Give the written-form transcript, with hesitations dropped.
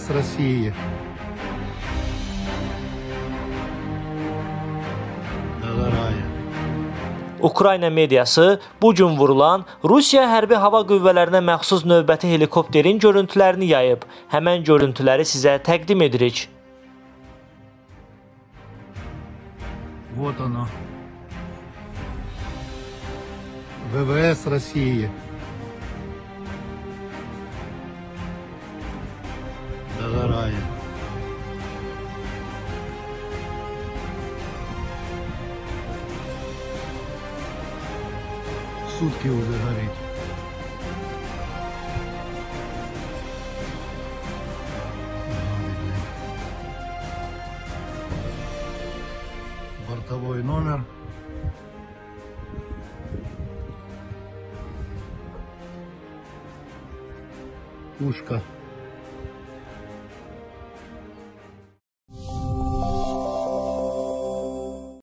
ВВС Росії. Dağaraya. Ukrayna mediası bu gün vurulan Rusiya hərbi hava qüvvələrinə məxsus növbəti helikopterin görüntülərini yayıb. Həmən görüntüləri sizə təqdim edirik. Вот оно. ВВС Росії. Dağaraya. Сутки уже горит. Бортовой номер. Пушка.